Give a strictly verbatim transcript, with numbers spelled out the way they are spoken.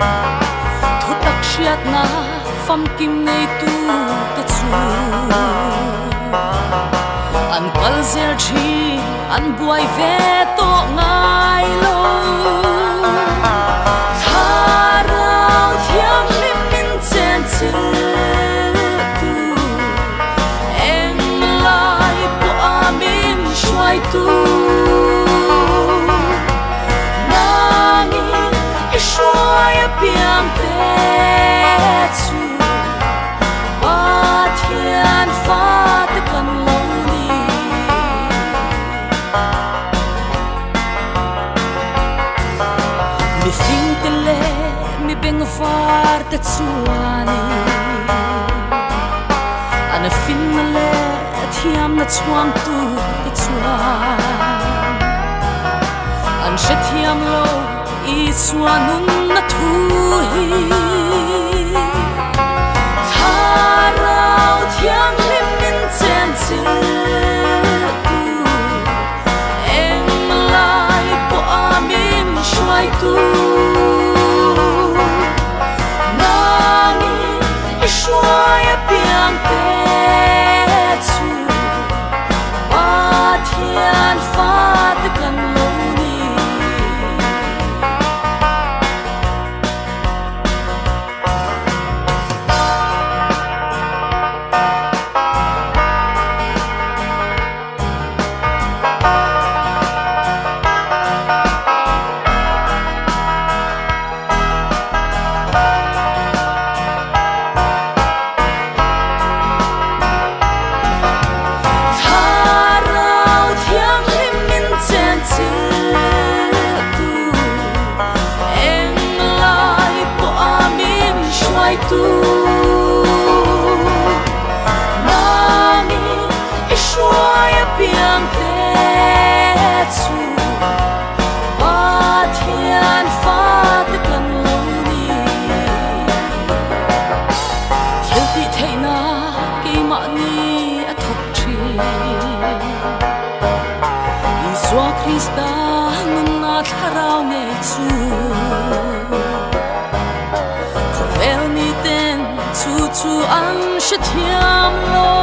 thu tắc siết na pham kim nei tu te chu an kal zel thi an buai ve to ngai lo Thlarau Thianghlim min Chenchilhtu eng lai po amin shuai tu nangin ishuai piang te chu pa thian fa te kan lo ni mi fing te le mi beng far te chuani ana fin na le thiam na chuang tu te chuan an she thiam lo i chuanun na thu hi Thlarau Thianghlim min Chenchilhtu eng lai po amin shuai tu nangin ishuai piang te chu pa thian fa te kan lo ni tu nangin ishuai piang te chu pa thian fa te kan lo ni thil ti theina ke ma ni a thok thi Iswa Krista nun na Thlarau nge chu chu chu an she thiam lo